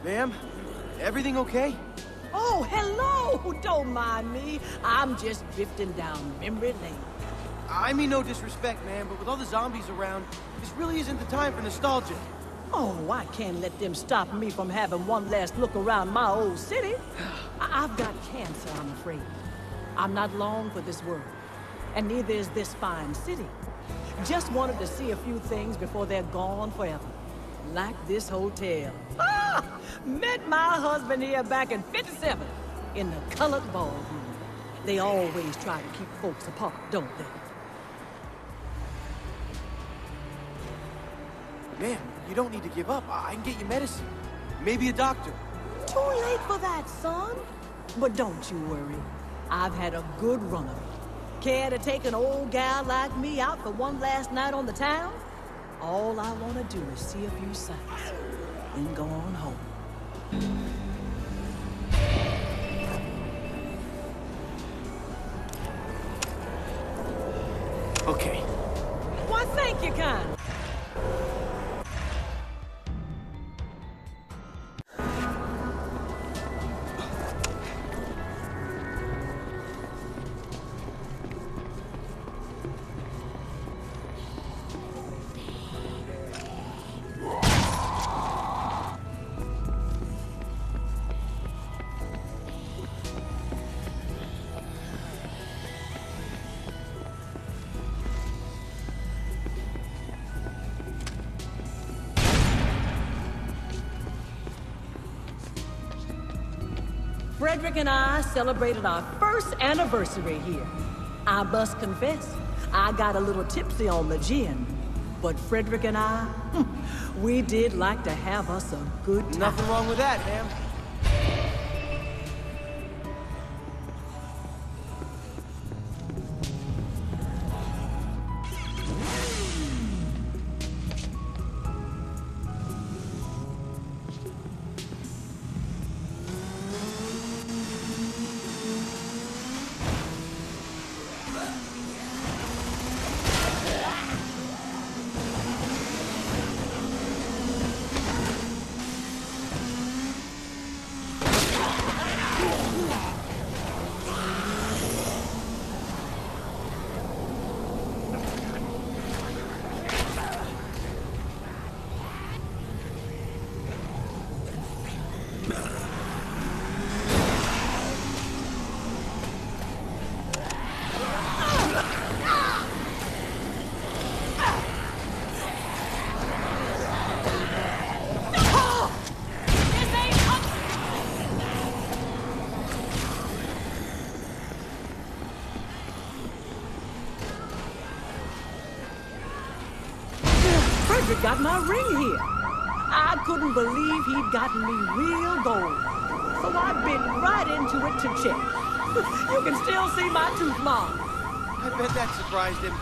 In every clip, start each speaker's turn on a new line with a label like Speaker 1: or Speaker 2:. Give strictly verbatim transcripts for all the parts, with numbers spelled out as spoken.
Speaker 1: Ma'am, everything okay?
Speaker 2: Oh, hello! Don't mind me. I'm just drifting down memory lane.
Speaker 1: I mean no disrespect, ma'am, but with all the zombies around, this really isn't the time for nostalgia.
Speaker 2: Oh, I can't let them stop me from having one last look around my old city. I I've got cancer, I'm afraid. I'm not long for this world, and neither is this fine city. Just wanted to see a few things before they're gone forever. Like this hotel. Ah! Met my husband here back in fifty-seven, in the colored ballroom. They always try to keep folks apart, don't they?
Speaker 1: Ma'am, you don't need to give up. I, I can get you medicine. Maybe a doctor.
Speaker 2: Too late for that, son. But don't you worry. I've had a good run of it. Care to take an old gal like me out for one last night on the town? All I want to do is see a few sights, then go on home.
Speaker 1: Okay.
Speaker 2: Why, thank you, kind. Frederick and I celebrated our first anniversary here. I must confess, I got a little tipsy on the gin. But Frederick and I, we did like to have us a good time.
Speaker 1: Nothing wrong with that, ma'am.
Speaker 2: Frederick got my ring here. I couldn't believe he'd gotten me real gold. So I bit right into it to check. You can still see my tooth mark.
Speaker 1: I bet that surprised him.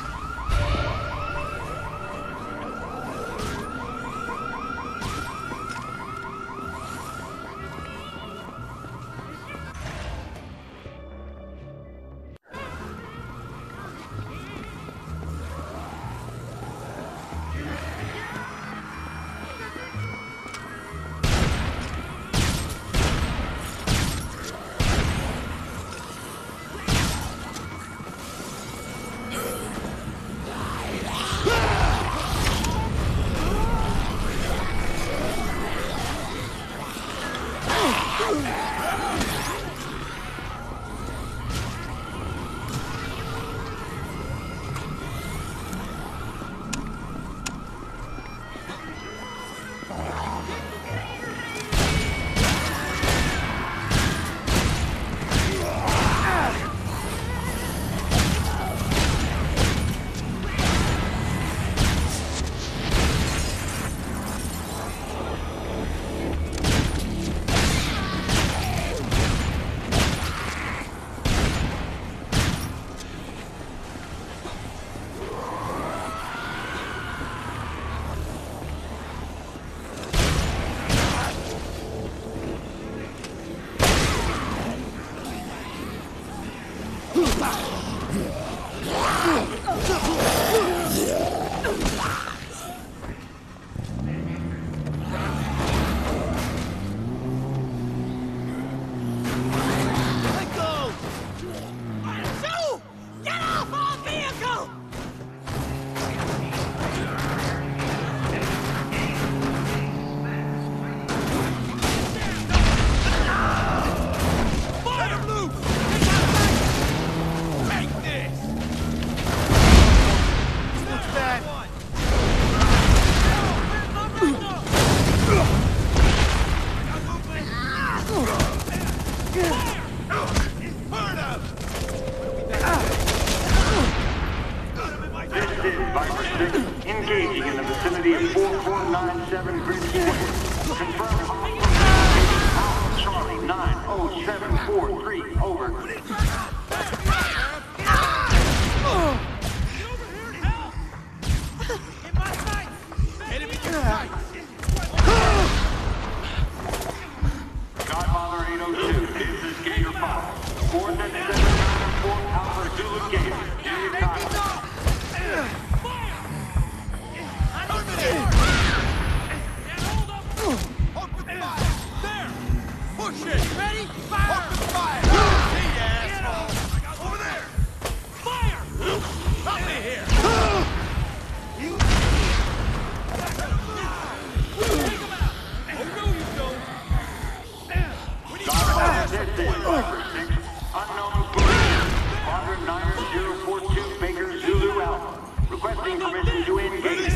Speaker 3: nine seven grid square. Confirm all Charlie nine oh seven four three, over. Godfather eight oh two, this is Gator five. Coordinate seven nine four Alpha Zulu Gator. Here you come.
Speaker 1: Push it! Ready? Fire! Open fire! See ya, asshole! Over there! Fire! Help me here! You... Take him out! Oh, no, you don't! We need
Speaker 3: Godfather, this is Record six. Unknown position. Quadrant nine zero four two Baker Zulu Alpha. Requesting permission to engage.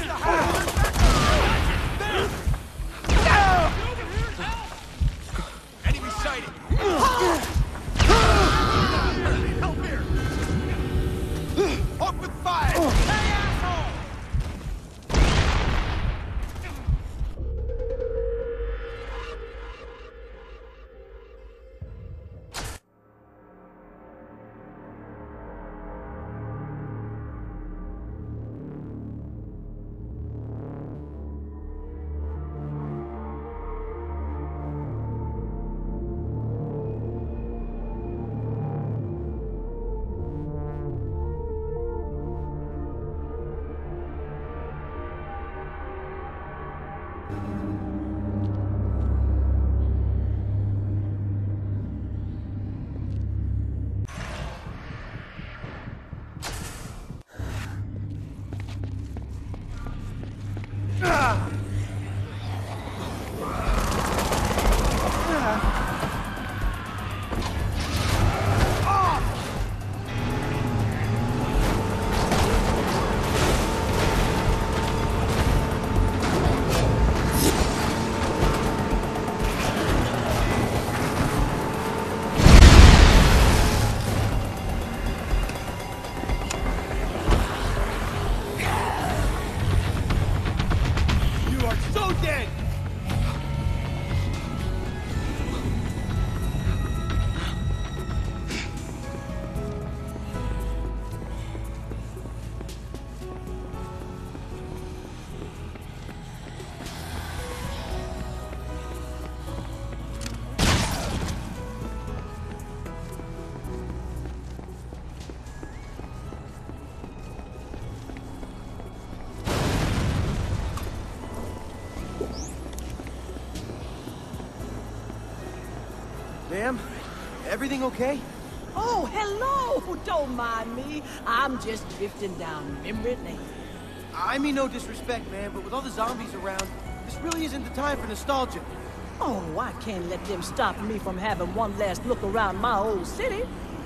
Speaker 1: Enemy sighted! Help here! Open fire! Hey, asshole! Ma'am, everything okay?
Speaker 2: Oh, hello! Don't mind me. I'm just drifting down memory lane.
Speaker 1: I mean no disrespect, man, but with all the zombies around, this really isn't the time for nostalgia.
Speaker 2: Oh, I can't let them stop me from having one last look around my old city.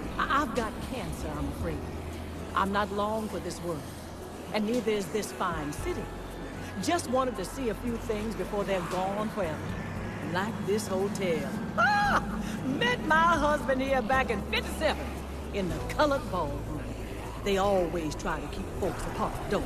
Speaker 2: I I've got cancer, I'm afraid. I'm not long for this world, and neither is this fine city. Just wanted to see a few things before they're gone forever. Like this hotel. Ah! Met my husband here back in fifty-seven in the colored ballroom. They always try to keep folks apart, don't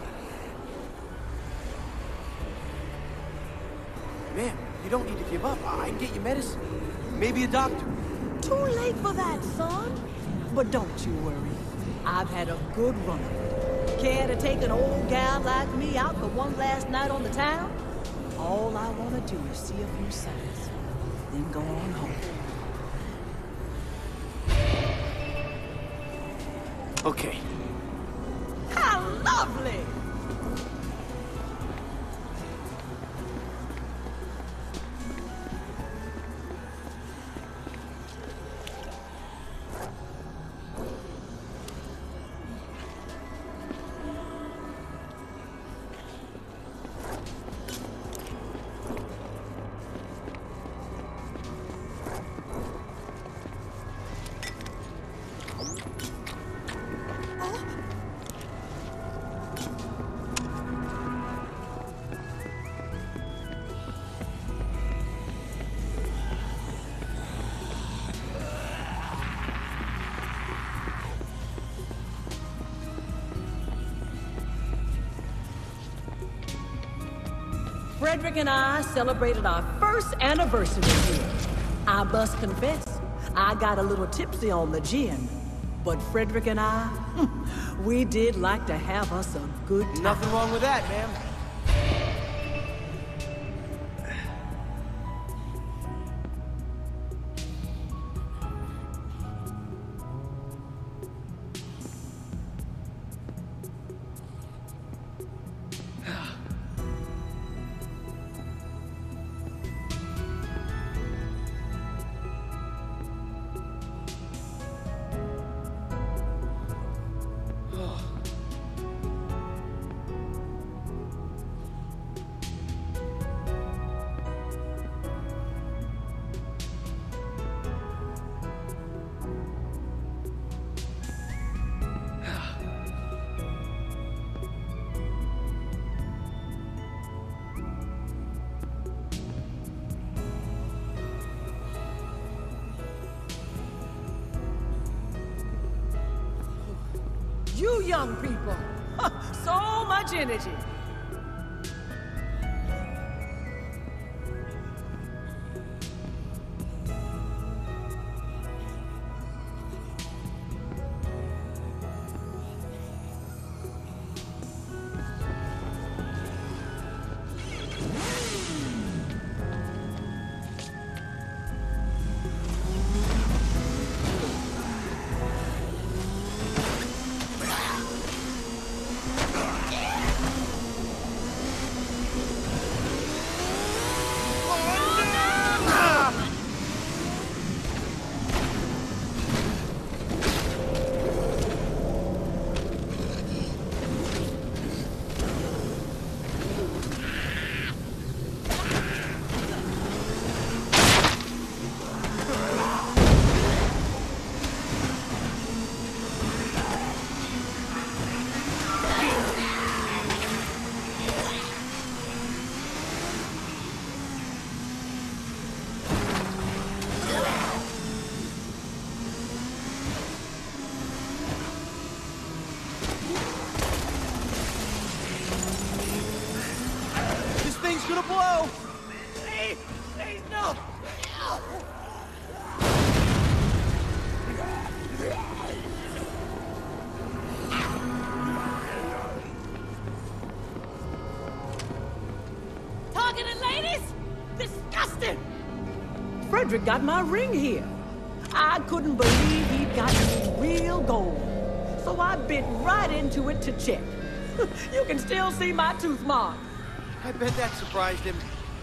Speaker 2: they?
Speaker 1: Ma'am, you don't need to give up. I can get you medicine. Maybe a doctor.
Speaker 2: Too late for that, son. But don't you worry. I've had a good run. Care to take an old gal like me out for one last night on the town? All I want to do is see a few sights, then go on home.
Speaker 1: Okay.
Speaker 2: How lovely! Frederick and I celebrated our first anniversary here. I must confess, I got a little tipsy on the gin. But Frederick and I, we did like to have us a good time.
Speaker 1: Nothing wrong with that, ma'am.
Speaker 2: You young people, so much energy.
Speaker 1: Thing's gonna blow! Please! Please, no!
Speaker 2: Targeted ladies? Disgusting! Frederick got my ring here. I couldn't believe he'd gotten real gold. So I bit right into it to check. You can still see my tooth mark.
Speaker 1: I bet that surprised him.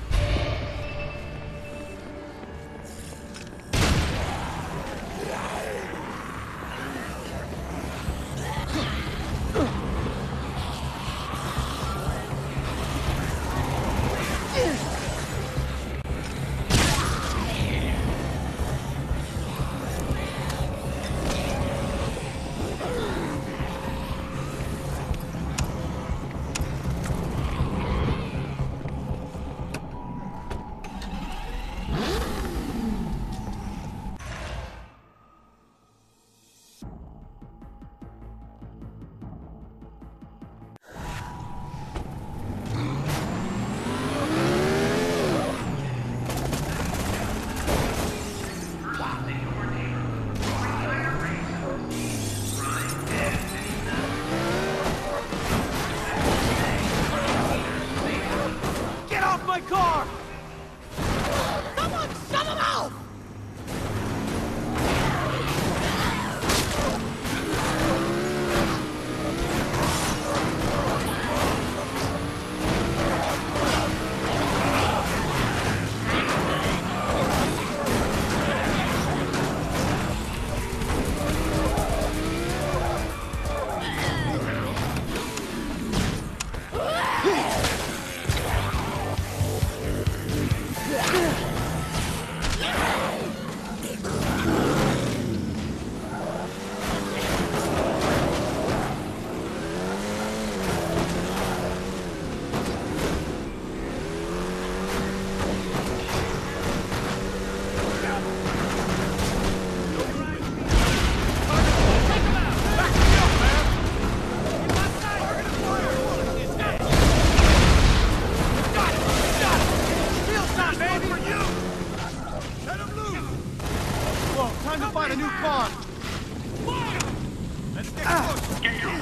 Speaker 1: My car!
Speaker 2: Someone shut him off!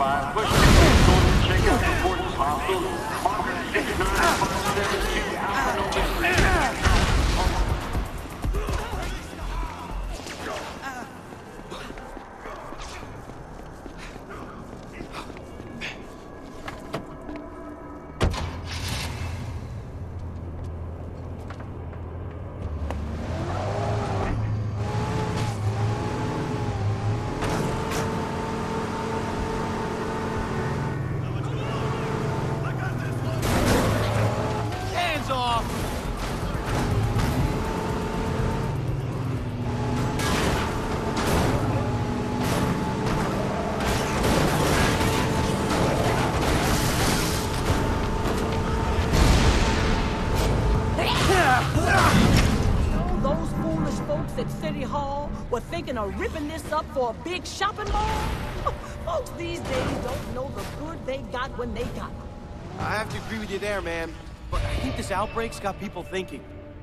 Speaker 3: five, push to check out reports hostile. Marker six nine five seven two Alpha November.
Speaker 2: Thinking of ripping this up for a big shopping mall? Folks these days don't know the good they got when they got it.
Speaker 4: I have to agree with you there, man. But I think this outbreak's got people thinking.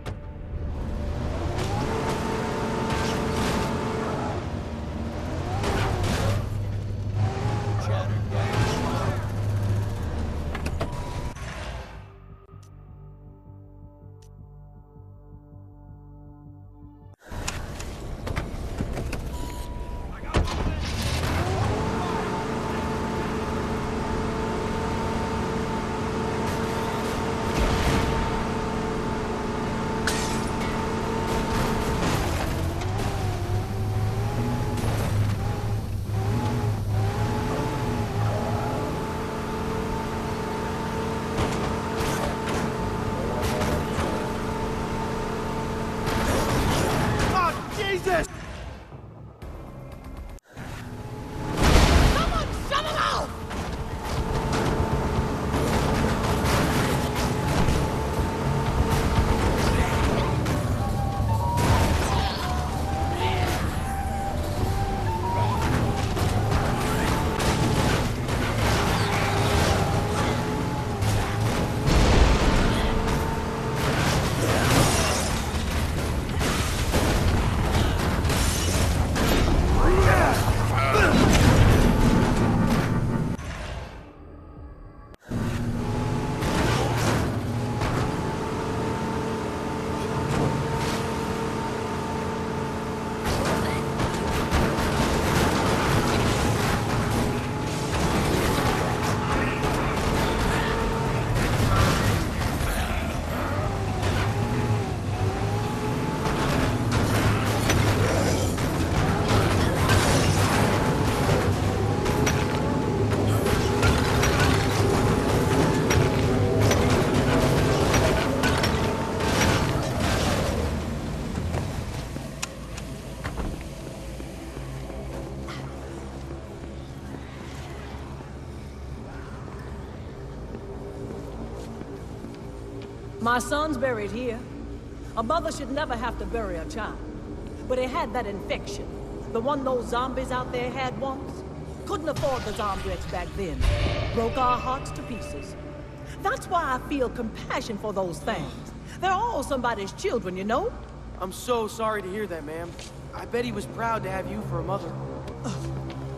Speaker 2: My son's buried here. A mother should never have to bury a child. But he had that infection. The one those zombies out there had once. Couldn't afford the Zombrex back then. Broke our hearts to pieces. That's why I feel compassion for those things. They're all somebody's children, you know?
Speaker 4: I'm so sorry to hear that, ma'am. I bet he was proud to have you for a mother.
Speaker 2: Oh.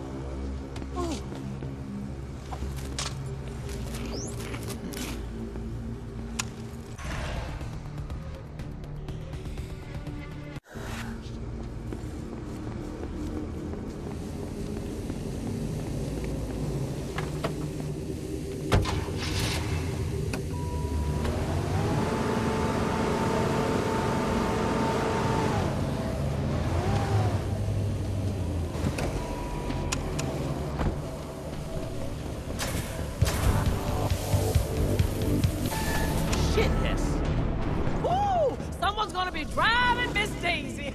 Speaker 2: Driving Miss Daisy.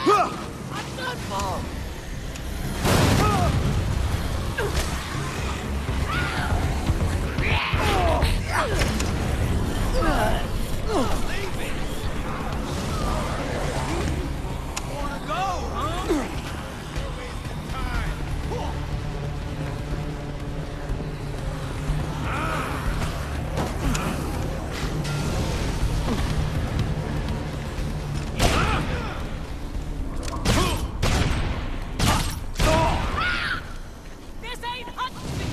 Speaker 2: I'm done for!
Speaker 1: Wanna go, huh? You're wasting time.
Speaker 2: This ain't hunting!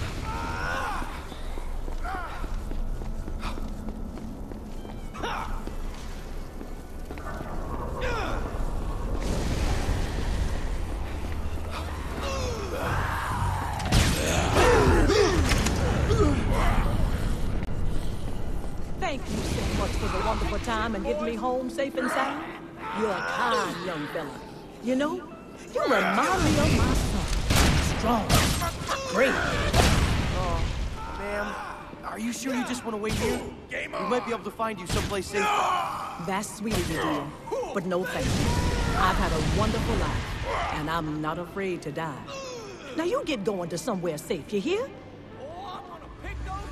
Speaker 2: Thank you so much for the wonderful time and getting me home safe and sound. You're a kind young fella. You know, you remind me of my son. Strong, great.
Speaker 4: Oh, ma'am, are you sure you just want to wait here?
Speaker 1: Game
Speaker 4: We
Speaker 1: on.
Speaker 4: might be able to find you someplace safe.
Speaker 2: That's sweet of you, dear. But no thank you. I've had a wonderful life, and I'm not afraid to die. Now you get going to somewhere safe, you hear?
Speaker 1: Oh, I'm gonna pick those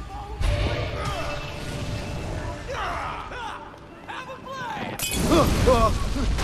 Speaker 1: bones. Have a blast!